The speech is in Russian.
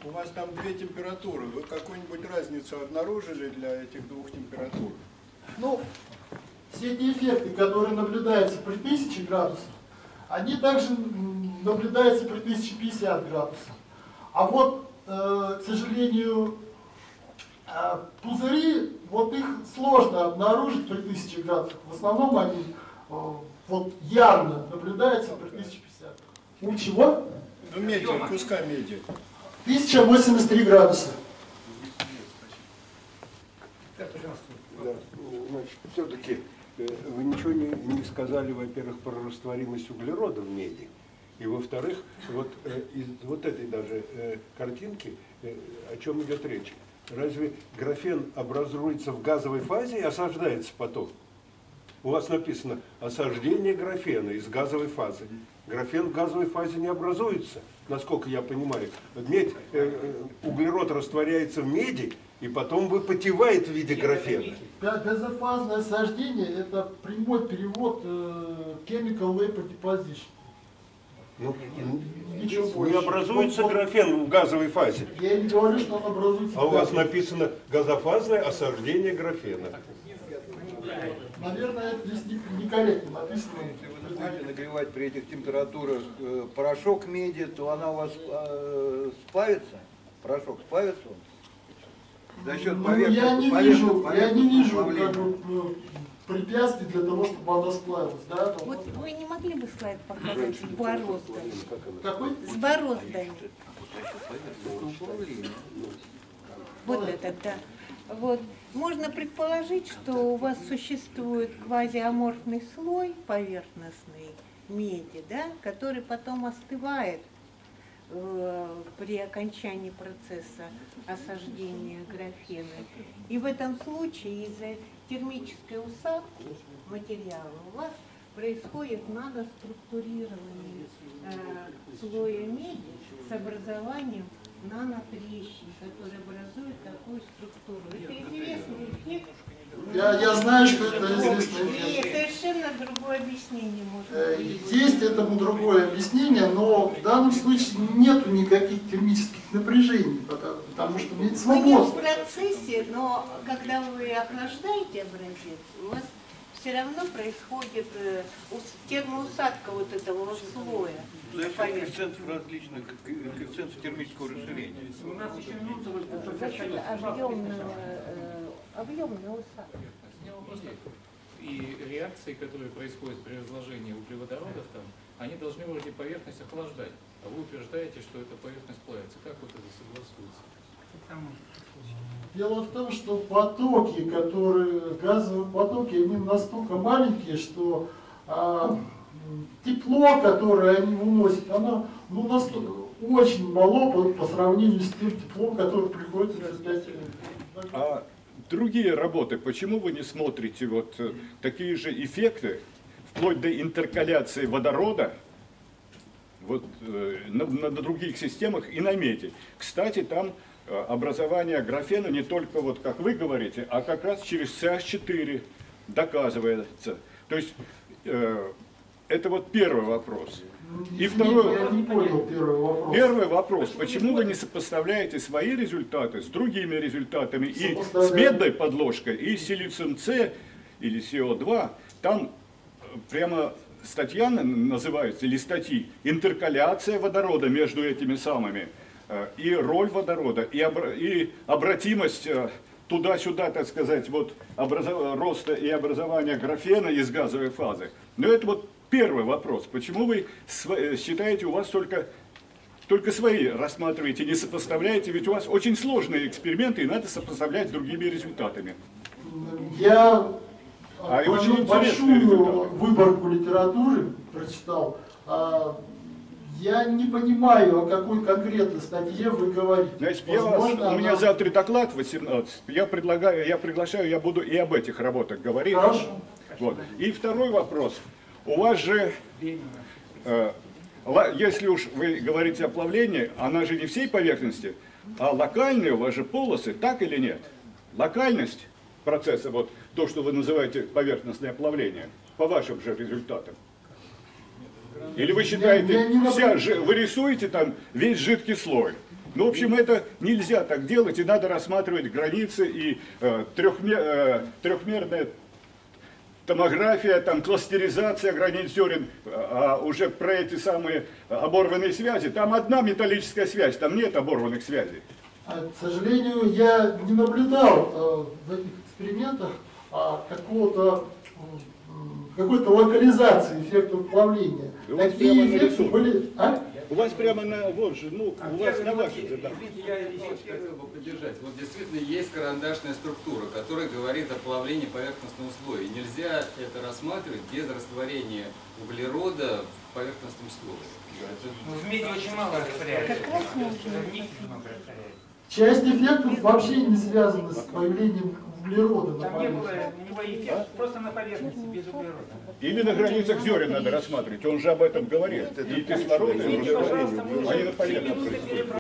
У вас там две температуры. Вы какую-нибудь разницу обнаружили для этих двух температур? Ну, все эти эффекты, которые наблюдаются при 1000 градусах, они также наблюдаются при 1050 градусах. А вот, к сожалению, пузыри, вот их сложно обнаружить при 1000 градусах. В основном они вот явно наблюдаются при 1050. У чего? Ну, меди, куска меди. 1083 градуса. Да, значит, все-таки вы ничего не сказали, во-первых, про растворимость углерода в меди. И во-вторых, вот из вот этой даже картинки, о чем идет речь? Разве графен образуется в газовой фазе и осаждается потом? У вас написано осаждение графена из газовой фазы. Графен в газовой фазе не образуется, насколько я понимаю. Медь, углерод растворяется в меди и потом выпотевает в виде графена. Газофазное осаждение – это прямой перевод chemical vapor deposition. Ну, Ничего больше. не образуется графен в газовой фазе. Я не говорю, что он образуется. А у вас написано газофазное осаждение графена. Наверное, это здесь некорректно написано. Если вы будете нагревать при этих температурах порошок меди, то она у вас сплавится? Порошок сплавится он? За счет Я не вижу как бы, препятствий для того, чтобы она сплавилась. Да? Вот вы не могли бы слайд показать с бороздами? Какой? С бороздами. Вот это, да. Вот. Можно предположить, что у вас существует квазиаморфный слой поверхностной меди, да, который потом остывает при окончании процесса осаждения графена. И в этом случае из-за термической усадки материала у вас происходит наноструктурирование слоя меди с образованием нанотрещин, которые образуют такую структуру. Это известный эффект. Я знаю, что это известный И эффект. совершенно другое объяснение можно быть. Есть этому другое объяснение, но в данном случае нету никаких термических напряжений, потому что медь Вы не в свободна. процессе, но когда вы охлаждаете образец, у вас все равно происходит термоусадка вот этого вот слоя. За счет коэффициентов различных, коэффициентов термического расширения. Объемная усадка. И реакции, которые происходят при разложении углеводородов, там, они должны вроде поверхность охлаждать. А вы утверждаете, что эта поверхность плавится. Как вот это согласуется? Дело в том, что потоки, газовые потоки, они настолько маленькие, что тепло, которое они выносят, оно настолько очень мало по сравнению с тем теплом, которое приходит в результате. А другие работы, почему вы не смотрите вот такие же эффекты, вплоть до интеркаляции водорода, вот, на других системах и на меди? Кстати, там образование графена не только, вот как вы говорите, а как раз через CH4 доказывается. То есть это вот первый вопрос. И второй, Я не понял первый вопрос. Первый вопрос. Почему вы не сопоставляете свои результаты с другими результатами и с медной подложкой, и с силицием С или СО2? Там прямо статья называется, или статьи, интеркаляция водорода между этими самыми, и роль водорода, и обратимость туда-сюда, так сказать, вот роста и образования графена из газовой фазы. Но это вот первый вопрос. Почему вы считаете, у вас только свои рассматриваете, не сопоставляете? Ведь у вас очень сложные эксперименты, и надо сопоставлять с другими результатами. Я очень большую выборку литературы прочитал. Я не понимаю, о какой конкретной статье вы говорите. Значит, у меня завтра доклад 18. Я приглашаю, я буду и об этих работах говорить. Хорошо. Вот. И второй вопрос. У вас же, если уж вы говорите о плавлении, она же не всей поверхности, а локальные у вас же полосы, так или нет? Локальность процесса, вот то, что вы называете поверхностное плавление, по вашим же результатам. Или вы считаете, вы рисуете там весь жидкий слой, Ну, в общем, это нельзя так делать, и надо рассматривать границы и трехмерная томография, там, кластеризация границ зерен, а уже про эти самые оборванные связи, там одна металлическая связь, там нет оборванных связей. К сожалению, я не наблюдал в этих экспериментах какой-то локализации эффекта уплавления. У вас Такие прямо эффекты нарисовано. были... У вас прямо на, вот же, ну, у вас на ваших же, да. Я еще хотел бы поддержать. Вот действительно есть карандашная структура, которая говорит о плавлении поверхностного слоя. И нельзя это рассматривать без растворения углерода в поверхностном слое. Ну, в меди очень мало растворяется. Часть эффектов вообще не связана с появлением углерода на Там не было поверхности. у него эффект просто на поверхности, без углерода. Или на границах зерен надо рассматривать, он же об этом говорит. И кислород, и Извините, пожалуйста, мы они уже на 3 поверхности. минуты перебрали.